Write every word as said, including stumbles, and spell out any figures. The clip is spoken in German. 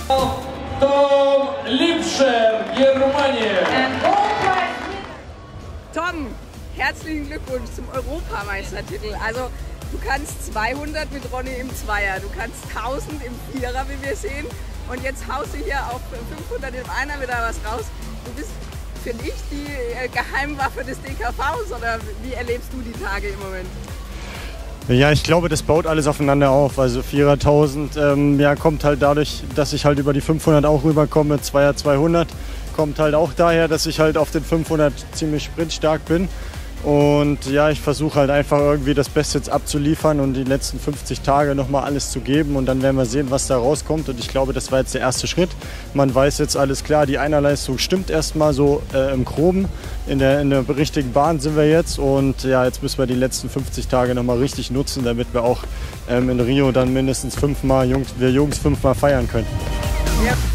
Tom Lipscher, Germania. Tom, herzlichen Glückwunsch zum Europameistertitel. Also du kannst zweihundert mit Ronny im Zweier, du kannst tausend im Vierer, wie wir sehen. Und jetzt haust du hier auf fünfhundert im Einer wieder was raus. Du bist, finde ich, die Geheimwaffe des D K Vs, oder wie erlebst du die Tage im Moment? Ja, ich glaube, das baut alles aufeinander auf. Also vierertausend ähm, ja, kommt halt dadurch, dass ich halt über die fünfhundert auch rüberkomme. Zweier zweihundert kommt halt auch daher, dass ich halt auf den fünfhundert ziemlich sprintstark bin. Und ja, ich versuche halt einfach irgendwie das Beste jetzt abzuliefern und die letzten fünfzig Tage nochmal alles zu geben. Und dann werden wir sehen, was da rauskommt. Und ich glaube, das war jetzt der erste Schritt. Man weiß jetzt alles klar, die Einerleistung stimmt erstmal so äh, im Groben. In der, in der richtigen Bahn sind wir jetzt. Und ja, jetzt müssen wir die letzten fünfzig Tage nochmal richtig nutzen, damit wir auch ähm, in Rio dann mindestens fünfmal, Jungs, wir Jungs fünfmal feiern können. Ja.